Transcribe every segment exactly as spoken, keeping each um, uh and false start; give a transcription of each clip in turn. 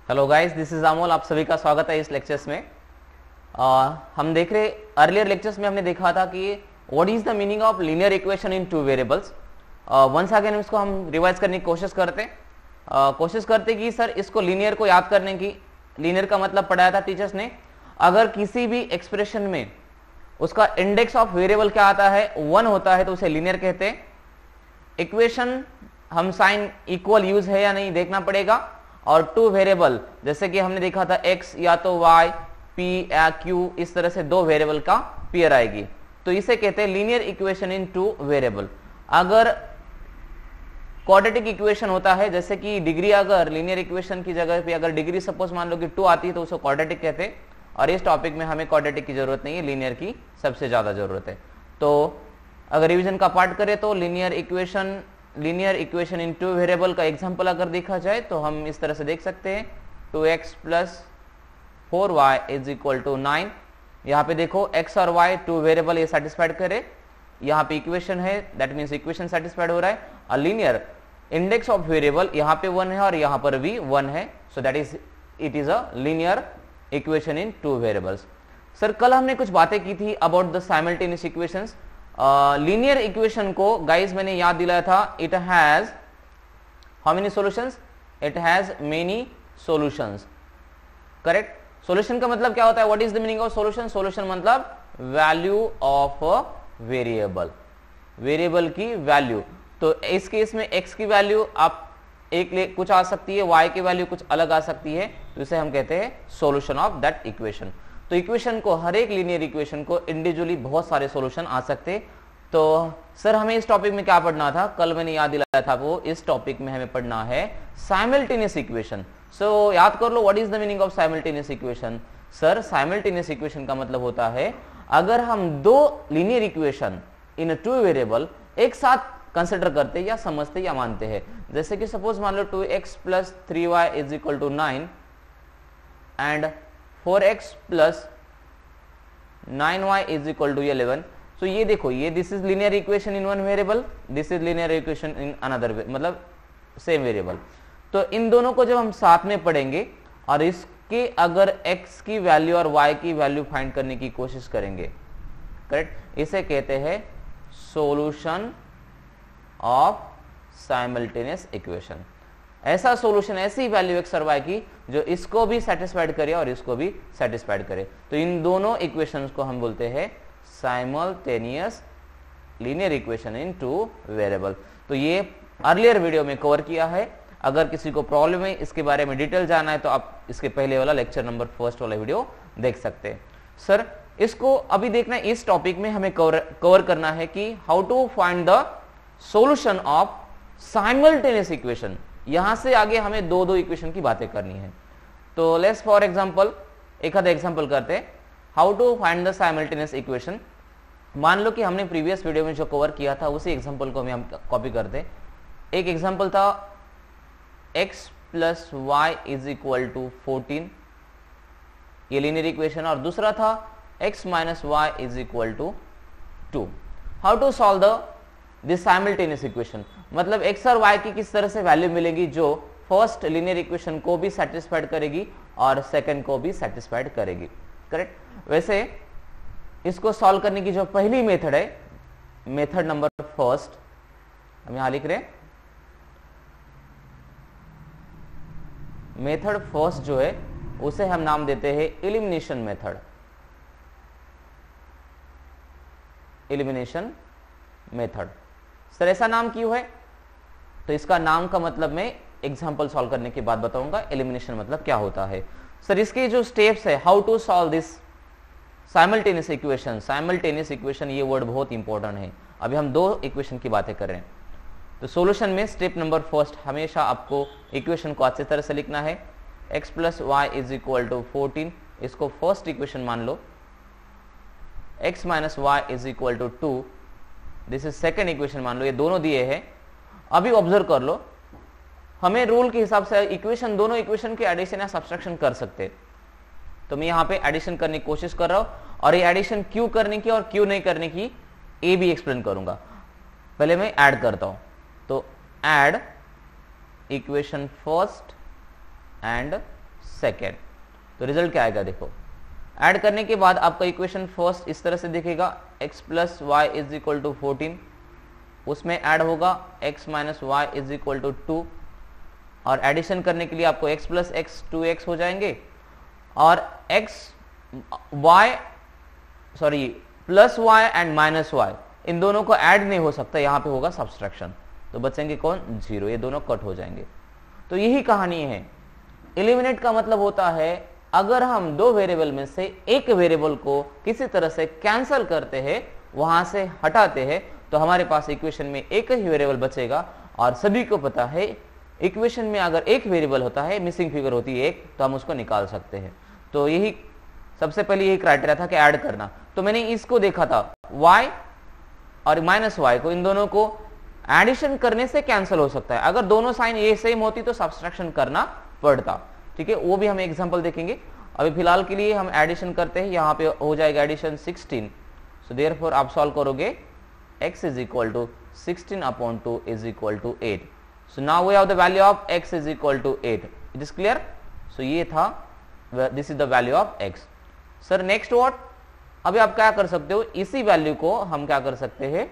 Hello guys, this is Amol. आप सभी का स्वागत है इस लेक्चर्स में। uh, हम देख रहे अर्लियर लेक्चर्स में हमने देखा था कि what is the meaning of linear equation in two variables. Once again इसको हम रिवाइज करने की कोशिश करते हैं uh, कोशिश करते कि सर इसको लीनियर को याद करने की। लीनियर का मतलब पढ़ाया था टीचर्स ने, अगर किसी भी एक्सप्रेशन में उसका इंडेक्स ऑफ वेरिएबल क्या आता है, वन होता है, तो उसे लीनियर कहते हैं। इक्वेशन हम साइन इक्वल यूज है या नहीं देखना पड़ेगा, और टू वेरिएबल जैसे कि हमने देखा था x या तो y, p या q, इस तरह से दो वेरिएबल का पेयर आएगी, तो इसे कहते हैं linear equation in two variable. अगर क्वाड्रेटिक इक्वेशन होता है, जैसे कि डिग्री, अगर लीनियर इक्वेशन की जगह पे अगर डिग्री सपोज मान लो कि टू आती है तो उसे क्वाड्रेटिक कहते हैं, और इस टॉपिक में हमें क्वाड्रेटिक की जरूरत नहीं है, लीनियर की सबसे ज्यादा जरूरत है। तो अगर रिवीजन का पार्ट करें तो linear equation linear equation in two variable का एग्जांपल अगर देखा जाए तो हम इस तरह से देख सकते हैं, two x plus four y is equal to nine. यहाँ पे देखो x और y टू वेरिएबल ये सेटिस्फाइड करे, यहाँ पे इक्वेशन है, दैट मीन्स इक्वेशन सेटिस्फाइड हो रहा है। और लीनियर इंडेक्स ऑफ वेरिएबल यहाँ पे वन है और यहाँ पर भी वन है, so that is it is a linear equation in two variables. Sir कल हमने कुछ बातें की थी about the simultaneous equations. Linear equation को गाइस मैंने याद दिलाया था, it has how many solutions, it has many solutions, correct. Solution का मतलब क्या होता है, what is the meaning of solution? Solution मतलब वैल्यू ऑफ वेरिएबल, वेरिएबल की वैल्यू। तो इस केस में x की वैल्यू आप एक ले कुछ आ सकती है, y की वैल्यू कुछ अलग आ सकती है, तो इसे हम कहते हैं सॉल्यूशन ऑफ दैट इक्वेशन। तो इक्वेशन को, हर एक लीनियर इक्वेशन को इंडिविजुअली बहुत सारे सॉल्यूशन आ सकते। तो सर हमें इस टॉपिक में क्या पढ़ना था, कल मैंने याद दिलाया था, वो इस टॉपिक में हमें पढ़ना है साइमल्टेनियस इक्वेशन। सो याद कर लो, what is the meaning of simultaneous equation? Sir simultaneous equation का मतलब होता है अगर हम दो linear equation in two variable एक साथ कंसिडर करते या समझते या मानते हैं। जैसे कि सपोज मान लो two x plus three y is equal to nine and four x plus nine y is equal to eleven. So ये देखो, ये this is linear equation in one variable, this is linear equation in another, मतलब same variable. तो इन दोनों को जब हम साथ में पढ़ेंगे और इसके अगर x की वैल्यू और y की वैल्यू फाइंड करने की कोशिश करेंगे, करेक्ट, इसे कहते हैं सॉल्यूशन ऑफ साइमल्टेनियस इक्वेशन। ऐसा सॉल्यूशन, ऐसी वैल्यू x और y की जो इसको भी सेटिस्फाइड करे और इसको भी सेटिस्फाइड करे, तो इन दोनों इक्वेशंस को हम बोलते हैं simultaneous linear equation in two variable. तो ये अर्लियर वीडियो में कवर किया है, अगर किसी को प्रॉब्लम है, इसके बारे में डिटेल जानना है, तो आप इसके पहले वाला लेक्चर नंबर फर्स्ट वाला वीडियो देख सकते हैं। सर इसको अभी देखना है, इस टॉपिक में हमें कवर कवर करना है कि how to find the solution of simultaneous equation. यहां से आगे हमें दो दो इक्वेशन की बातें करनी है। तो लेट्स फॉर एग्जांपल एक आधा एग्जांपल करते हैं, how to find the simultaneous equation. मान लो कि हमने प्रीवियस वीडियो में जो कवर किया था उसी एग्जांपल को हम कॉपी करते हैं। एक एग्जांपल था x plus y is equal to fourteen, ये लीनियर इक्वेशन, और दूसरा था x minus y is equal to two. How to solve the this simultaneous equation, मतलब x और y की किस तरह से वैल्यू मिलेगी जो फर्स्ट लीनियर इक्वेशन को भी सेटिस्फाइड करेगी और सेकंड को भी सेटिस्फाइड करेगी, करेक्ट। वैसे इसको सॉल्व करने की जो पहली मेथड है, मेथड नंबर फर्स्ट, हम यहां लिख रहे हैं, मेथड फर्स्ट जो है उसे हम नाम देते हैं elimination method. Elimination method, sir ऐसा नाम क्यों है? तो इसका नाम का मतलब मैं एग्जांपल सॉल्व करने के बाद बताऊंगा एलिमिनेशन मतलब क्या होता है। सर इसके जो स्टेप्स है, how to solve this simultaneous equation. Simultaneous equation ये वर्ड बहुत इंपॉर्टेंट है, अभी हम दो इक्वेशन की बातें कर रहे हैं। तो सॉल्यूशन में स्टेप नंबर फर्स्ट, हमेशा आपको इक्वेशन को अच्छी तरह से लिखना है। x plus y is equal to fourteen, इसको फर्स्ट इक्वेशन मान लो। x minus y is equal to two, this is second equation मान लो। ये दोनों दिए हैं। अभी ऑब्जर्व कर लो, हमें रूल के हिसाब से इक्वेशन, दोनों इक्वेशन के एडिशन या सब्सट्रैक्शन कर सकते। तो मैं यहाँ पे एडिशन करने की कोशिश कर रहा हूं, और ये एडिशन क्यों करने की और क्यों नहीं करने की ये भी एक्सप्लेन करूंगा। पहले मैं ऐड करता हूं, तो add equation first and second. तो रिजल्ट क्या आएगा देखो, ऐड करने के बाद आपका इक्वेशन फर्स्ट इस तरह से दिखेगा, x plus y is equal to fourteen, उसमें ऐड होगा x minus y is equal to two, और एडिशन करने के लिए आपको x plus x two x हो जाएंगे, और x y sorry plus y and minus y इन दोनों को ऐड नहीं हो सकता, यहां पे होगा सब्सट्रैक्शन, तो बचेंगे कौन, जीरो, ये दोनों कट हो जाएंगे। तो यही कहानी है। एलिमिनेट का मतलब होता है अगर हम दो वेरिएबल में से एक वेरिएबल को किसी तरह से कैंसिल करते हैं, वहां से हटाते हैं, तो हमारे पास इक्वेशन में एक ही वेरिएबल बचेगा। और सभी को पता है इक्वेशन में अगर एक वेरिएबल होता है, मिसिंग फिगर होती है एक, तो हम उसको निकाल सकते हैं। तो यही सबसे पहले यही क्राइटेरिया था कि ऐड करना। तो मैंने इसको देखा था y और माइनस वाई को, इन दोनों को एडिशन करने से कैंसिल हो सकता है। अगर दोनों साइन ये सेम होती तो सब्सट्रैक्शन करना पड़ता, ठीक है, वो भी हम एग्जांपल देखेंगे। अभी फिलहाल के लिए हम एडिशन करते हैं, यहाँ पे हो जाएगा एडिशन सिक्सटीन। सो देयरफॉर आप सॉल्व करोगे x is equal to sixteen upon two is equal to eight. So now we have the value of x is equal to eight. It is clear. So ये था, this is the value of x। Sir next what, अभी आप क्या कर सकते हो, इसी value को हम क्या कर सकते हैं,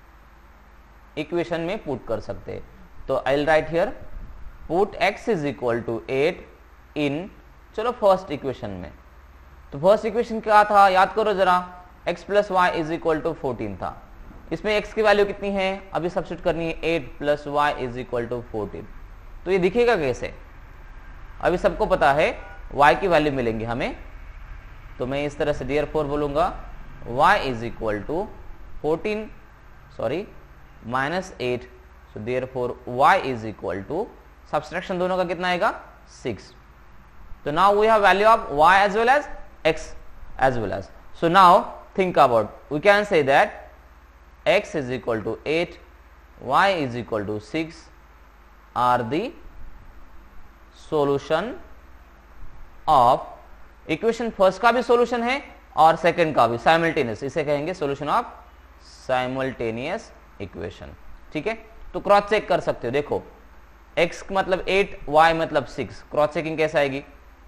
इक्वेशन में पुट कर सकते हैं। तो I will write here put x is equal to eight in, चलो फर्स्ट इक्वेशन में। तो फर्स्ट इक्वेशन क्या था, याद करो जरा, x plus y is equal to fourteen था। इसमें x की वैल्यू कितनी है, अभी सब्स्टिट्यूट करनी है, eight plus y is equal to fourteen. तो ये दिखेगा कैसे, अभी सबको पता है y की वैल्यू मिलेंगी हमें। तो मैं इस तरह से डियर फोर बोलूंगा, y is equal to fourteen sorry minus eight. So therefore y is equal to, subtraction दोनों का कितना आएगा, six. So now we have value of y as well as x as well as. So now think about, we can say that x is equal to eight, y is equal to six are the solution of equation first का भी solution है और second का भी simultaneous, इसे कहेंगे solution of simultaneous equation। ठीक है, तो क्रॉस चेक कर सकते हो। देखो x मतलब एट, y मतलब सिक्स, क्रॉस चेकिंग कैसे आएगी,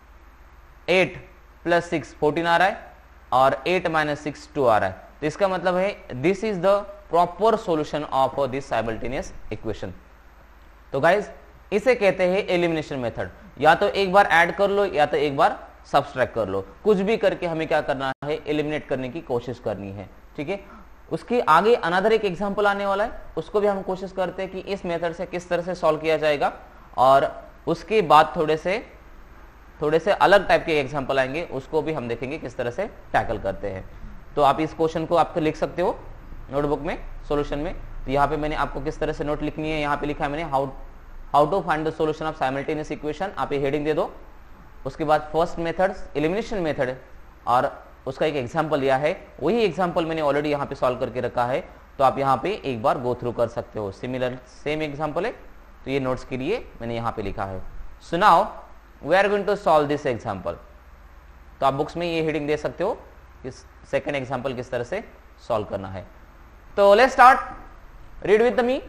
एट प्लस सिक्स फोर्टीन आ रहा है और एट माइनस सिक्स टू आ रहा है। तो इसका मतलब है this is the proper solution of this simultaneous equation. तो गाइज इसे कहते हैं एलिमिनेशन मेथड। या तो एक बार ऐड कर लो या तो एक बार सब्सट्रैक्ट कर लो, कुछ भी करके हमें क्या करना है, एलिमिनेट करने की कोशिश करनी है। ठीक है, उसके आगे अनदर एक एग्जाम्पल आने वाला है, उसको भी हम कोशिश करते हैं कि इस मेथड से किस तरह से सॉल्व किया जाएगा, और उसके बाद थोड़े से थोड़े से अलग टाइप के एग्जाम्पल आएंगे, उसको भी हम देखेंगे किस तरह से टैकल करते हैं। तो आप इस क्वेश्चन को आपको लिख सकते हो नोटबुक में, सॉल्यूशन में। तो यहाँ पे मैंने आपको किस तरह से नोट लिखनी है, यहाँ पे लिखा है मैंने how how to find the solution of simultaneous equation. आप ये हेडिंग दे दो। उसके बाद फर्स्ट मेथड एलिमिनेशन मेथड, और उसका एक एग्जाम्पल लिया है, वही एग्जाम्पल मैंने ऑलरेडी यहाँ पे सॉल्व करके रखा है। तो आप यहाँ पे एक बार गो थ्रू कर सकते हो, सिमिलर सेम एग्जाम्पल है। तो ये नोट्स के लिए मैंने यहाँ पे लिखा है। So now we are going to solve this example. तो आप बुक्स में ये हेडिंग दे सकते हो कि सेकेंड एग्जाम्पल किस तरह से सॉल्व करना है। तो let's start, read with me.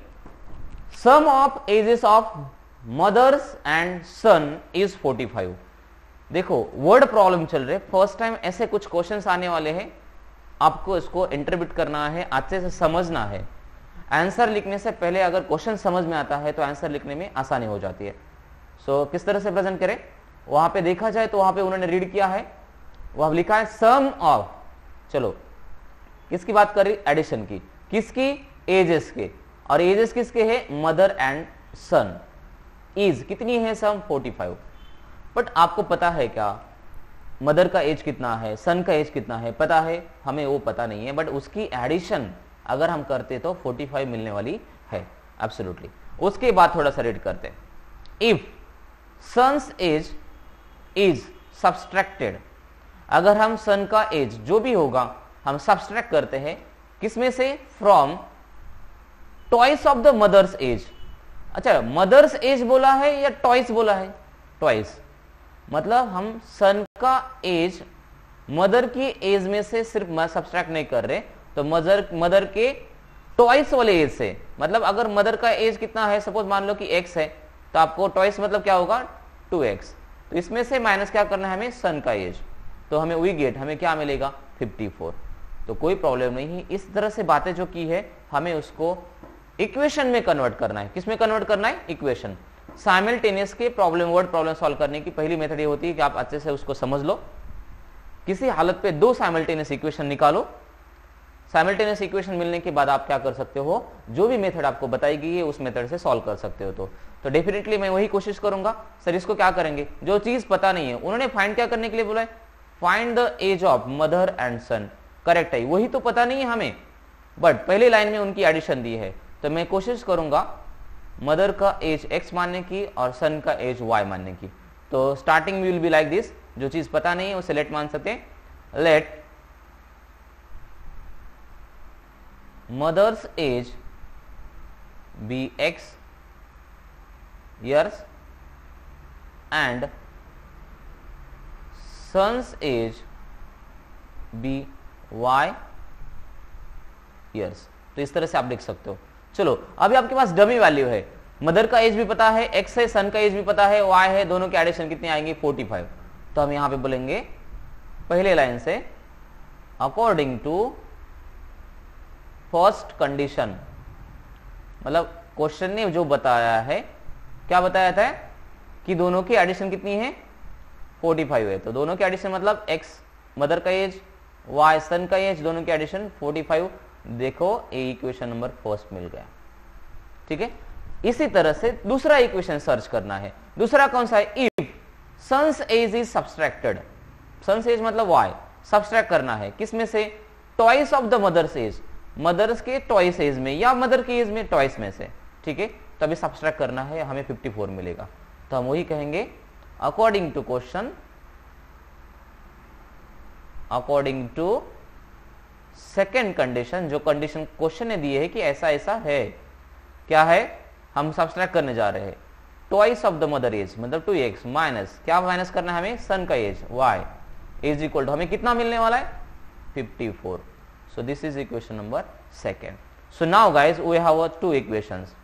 Sum of ages of mothers and son is forty five. देखो वर्ड प्रॉब्लम चल रहे, फर्स्ट टाइम ऐसे कुछ क्वेश्चंस आने वाले हैं, आपको इसको इंटरप्रेट करना है, अच्छे से समझना है। आंसर लिखने से पहले अगर क्वेश्चन समझ में आता है तो आंसर लिखने में आसानी हो जाती है। सो so, किस तरह से प्रेजेंट करें, वहां पे देखा जाए तो वहां पे उन्होंने रीड किया है, वहां लिखा है सम ऑफ, चलो किसकी बात कर रही, एडिशन की, किसकी, एजेस के, और एजेस किसके है, मदर एंड सन। एज कितनी है, सम फोर्टी फाइव। बट आपको पता है क्या मदर का एज कितना है, सन का एज कितना है, पता है हमें, वो पता नहीं है, बट उसकी एडिशन अगर हम करते तो फोर्टी फाइव मिलने वाली है एब्सोल्युटली। उसके बाद थोड़ा सा रीड करते हैं। If son's age is subtracted, अगर हम सन का एज जो भी होगा हम सब्सट्रैक्ट करते हैं किसमें से, from twice of the mother's age. अच्छा, मदर्स एज बोला है या ट्वाइस बोला है, ट्वाइस, मतलब हम सन का एज मदर की एज में से सिर्फ सब्सट्रैक्ट नहीं कर रहे, तो मदर मदर के ट्वाइस वाले एज से, मतलब अगर मदर का एज कितना है, सपोज मान लो कि एक्स है, तो आपको ट्वाइस मतलब क्या होगा, टू एक्स। तो इसमें से माइनस क्या करना है हमें, सन का एज, तो हमें वी गेट, हमें क्या मिलेगा फिफ्टी फोर। तो कोई प्रॉब्लम नहीं है। इस तरह से बातें जो की है हमें उसको इक्वेशन में कन्वर्ट करना है। किस में कन्वर्ट करना है, इक्वेशन। साइमल्टेनियस के प्रॉब्लम वर्ड प्रॉब्लम सॉल्व करने की पहली मेथड ये होती है कि आप अच्छे से उसको समझ लो। किसी हालत पे दो साइमल्टेनियस इक्वेशन निकालो, साइमल्टेनियस इक्वेशन मिलने के बाद आप क्या कर सकते हो, जो भी मेथड आपको बताई गई है उस मेथड से सॉल्व कर सकते हो। तो तो डेफिनेटली मैं वही कोशिश करूंगा। सर इसको क्या करेंगे, जो चीज पता नहीं है, उन्होंने फाइंड क्या करने के लिए बोला है, find the age of mother and son. Correct है, वही तो पता नहीं है हमें, बट पहली लाइन में उनकी एडिशन दी है। तो मैं कोशिश करूंगा मदर का एज x मानने की और सन का एज y मानने की। तो starting will be like this, जो चीज पता नहीं है उसे लेट मान सकते हैं। Let mother's age be x years and son's age be y years। तो इस तरह से आप लिख सकते हो। चलो अभी आपके पास डमी वैल्यू है, मदर का एज भी पता है, x है, सन का एज भी पता है, y है, दोनों के एडिशन कितनी आएंगी फोर्टी फाइव। तो हम यहां पे बोलेंगे पहले लाइन से अकॉर्डिंग टू फर्स्ट कंडीशन, मतलब क्वेश्चन ने जो बताया है, क्या बताया था कि दोनों की एडिशन कितनी है फोर्टी फाइव है। तो दोनों की एडिशन मतलब x मदर का एज, y सन का एज, दोनों की एडिशन फोर्टी फाइव। देखो ये इक्वेशन नंबर फर्स्ट मिल गया। ठीक है, इसी तरह से दूसरा इक्वेशन सर्च करना है। दूसरा कौन सा है, if son's age is subtracted, son's age मतलब y सब्सट्रैक्ट करना है किसमें से, twice of the mother's age, mother's के ट्वाइस एज में या मदर के एज में ट्वाइस में से। ठीक है, तभी सब्सट्रैक्ट करना है, हमें फिफ्टी फोर मिलेगा। तो हम वही कहेंगे according to question, according to second condition, जो कंडीशन क्वेश्चन ने दी है कि ऐसा ऐसा है, क्या है, हम सब्सट्रैक्ट करने जा रहे हैं twice of the mother age मतलब टू एक्स माइनस, क्या माइनस करना है हमें, सन का age y is equal to, हमें कितना मिलने वाला है fifty four. So this is equation number second. So now guys we have two equations.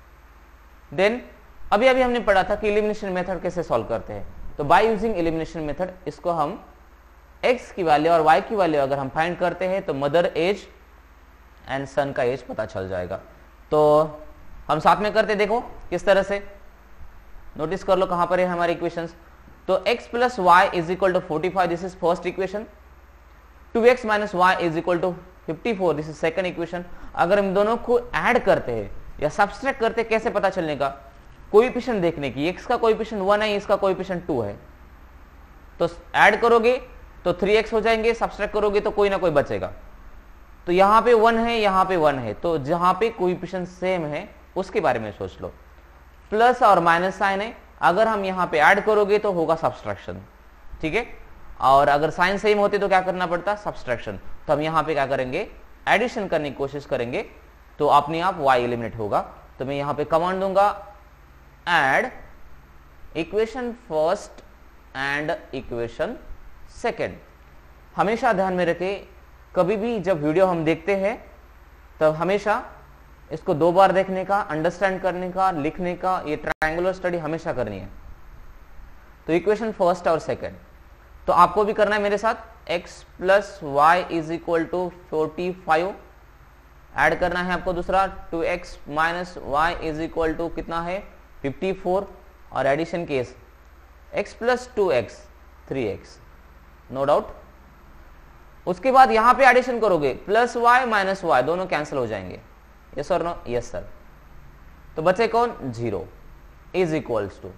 Then अभी अभी हमने पढ़ा था कि एलिमिनेशन मेथड कैसे सॉल्व करते हैं। तो बाय यूजिंग एलिमिनेशन मेथड इसको हम x की वैल्यू और y की वैल्यू अगर हम फाइंड करते हैं तो मदर एज एंड सन का एज पता चल जाएगा। तो हम साथ में करते, देखो किस तरह से, नोटिस कर लो कहां पर है हमारे इक्वेशंस। तो x plus y is equal to forty five, this is first equation. Two x minus y is equal to fifty four, this is second equation. अगर हम दोनों को ऐड करते हैं या सब्सट्रैक्ट करते हैं, कैसे पता चलने का, कोएफिशिएंट देखने की, x का कोएफिशिएंट वन है, इसका कोएफिशिएंट टू है। तो ऐड करोगे तो थ्री एक्स हो जाएंगे, सब्सट्रैक्ट करोगे तो कोई ना कोई बचेगा। तो यहां पे वन है, यहां पे वन है, तो जहां पे कोएफिशिएंट सेम है उसके बारे में सोच लो। प्लस और माइनस साइन है, अगर हम यहां पे ऐड करोगे तो होगा सब्सट्रैक्शन। ठीक है, और अगर साइन सेम होते तो क्या करना पड़ता, सब्सट्रैक्शन। तो हम यहां पे क्या करेंगे, एडिशन करने की कोशिश करेंगे, तो अपने आप y एलिमिनेट होगा। तो मैं यहां पे कमांड दूंगा add equation first and equation second. हमेशा ध्यान में रखे, कभी भी जब वीडियो हम देखते हैं तब हमेशा इसको दो बार देखने का, अंडरस्टैंड करने का, लिखने का, ये ट्रायंगुलर स्टडी हमेशा करनी है। तो इक्वेशन फर्स्ट और सेकेंड तो आपको भी करना है मेरे साथ। x plus y is equal to forty five add करना है आपको दूसरा, two x minus y is equal to कितना है फिफ्टी फोर, और addition case x plus two x three x, no doubt. उसके बाद यहां पे एडिशन करोगे, प्लस y माइनस वाई दोनों कैंसिल हो जाएंगे, यस और नो, यस सर। तो बचे कौन, जीरो इज इक्वल्स टू,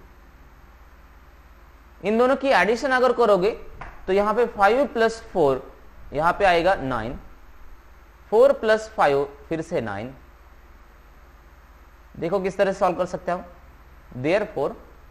इन दोनों की एडिशन अगर करोगे तो यहां पे फाइव प्लस फोर, यहां पे आएगा नाइन, फोर प्लस फाइव फिर से नाइन। देखो किस तरह से सॉल्व कर सकते हो। Therefore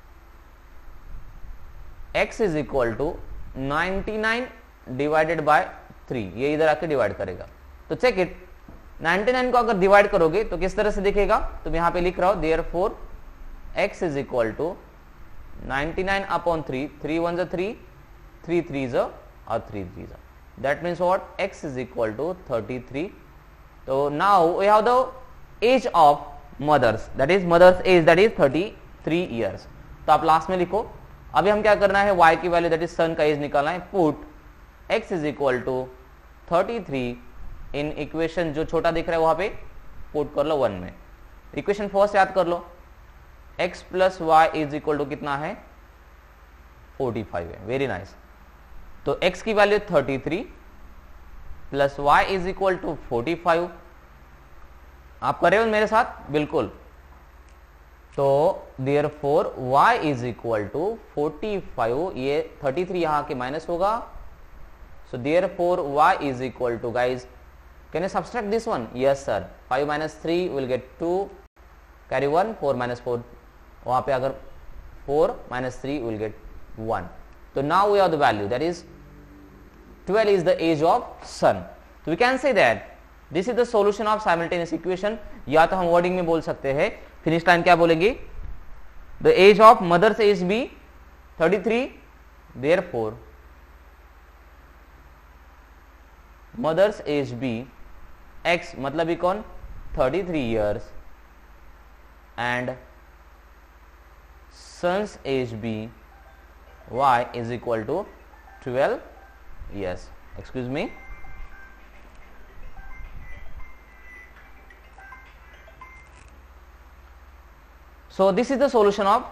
x is equal to ninety nine divided by three, ये इधर आके डिवाइड करेगा। तो चेक इट, नाइनटी नाइन को अगर डिवाइड करोगे तो किस तरह से दिखेगा, तो मैं यहां पे लिख रहा हूं therefore x is equal to ninety nine upon three, three one ज थ्री, थ्री थ्री ज और थ्री थ्री ज, that means what, x is equal to thirty-three. So now we have the age of mothers, that is mother's age, that is thirty-three years. तो आप last में लिखो अभी हम क्या करना है, y की वैल्यू दैट इज सन का एज निकालना है। Put x is equal to thirty three in equation जो छोटा दिख रहा है वहां पे पुट कर लो वन में। इक्वेशन फर्स्ट याद कर लो, x plus y is equal to कितना है, फोर्टी फाइव है। Very nice. तो x की value thirty three plus y is equal to forty five. आप कर रहे हो मेरे साथ? बिल्कुल। तो therefore y is equal to forty five, ये थर्टी थ्री यहां के माइनस होगा। So therefore y is equal to, guys can you subtract this one? Yes sir. Five minus three will get two, carry one, four minus four, वहां पे अगर four minus three will get one. तो now we have the value that is twelve is the age of sun. So we can say that this is the solution of simultaneous equation. या तो हम wording में बोल सकते हैं, finish line क्या बोलेंगे, the age of mother's age be thirty three, therefore mother's age be x, मतलब ही कौन, thirty three years, and son's age be y is equal to twelve. Yes, excuse me. So this is the solution of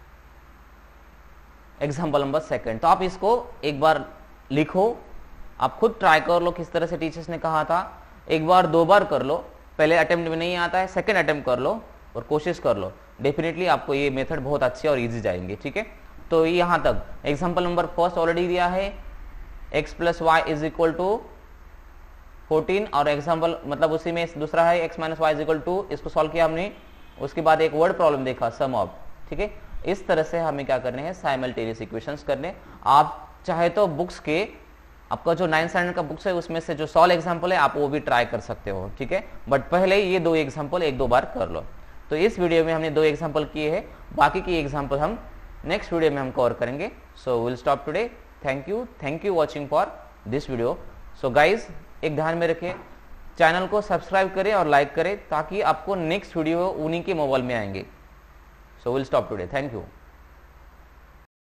example number second. तो आप इसको एक बार लिखो, आप खुद ट्राई कर लो किस तरह से टीचर्स ने कहा था। एक बार दो बार कर लो, पहले अटेम्प्ट में नहीं आता है, सेकंड अटेम्प्ट कर लो और कोशिश कर लो। डेफिनेटली आपको ये मेथड बहुत अच्छे और इजी जाएंगे। ठीक है, तो यहाँ तक एग्जाम्पल नंबर फर्स्ट ऑलरेडी दिया है, x plus y is equal to fourteen, और एग्जाम्पल मतलब उसी में दूसरा है x minus y is equal to, इसको सॉल्व किया हमने। उसके बाद एक वर्ड प्रॉब्लम देखा, सम ऑफ। ठीक है, इस तरह से हमें क्या करने हैं, साइमल्टेनियस इक्वेशंस करने। आप चाहे तो बुक्स के, आपका जो नाइन्थ स्टैंडर्ड का बुक्स है उसमें से जो सॉल्व एग्जाम्पल है आप वो भी ट्राई कर सकते हो। ठीक है, बट पहले ये दो एग्जाम्पल एक दो बार कर लो। तो इस वीडियो में हमने दो एग्जाम्पल किए हैं, बाकी की एग्जाम्पल हम नेक्स्ट वीडियो में हम कवर करेंगे। So will stop today. Thank you thank you watching for this video. So guys एक ध्यान में रखें, चैनल को सब्सक्राइब करें और लाइक करें ताकि आपको नेक्स्ट वीडियो उन्हीं के मोबाइल में आएंगे। So will stop today. Thank you.